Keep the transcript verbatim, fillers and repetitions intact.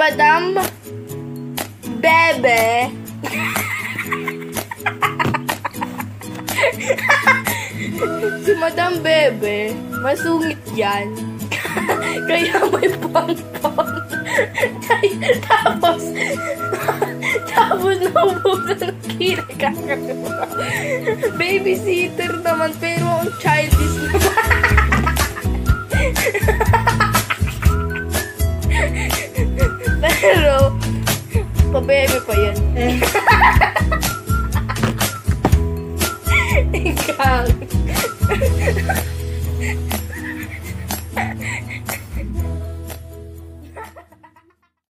Madam Bebe. Si Madam Bebe, masungit yan. Kaya may pang-pang. Tapos, tapos naubusan ng kinakakagawa. Babysitter naman, pero ang childish naman. Pero, pa-bebe pa yan.